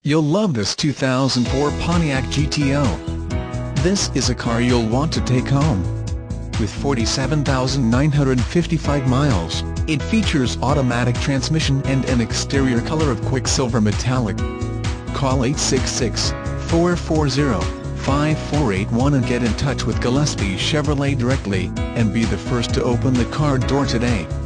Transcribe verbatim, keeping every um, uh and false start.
You'll love this two thousand four Pontiac G T O. This is a car you'll want to take home. With forty-seven thousand nine hundred fifty-five miles, it features automatic transmission and an exterior color of Quicksilver Metallic. Call eight six six, four four zero, five four eight one and get in touch with Gillespie Chevrolet directly, and be the first to open the car door today.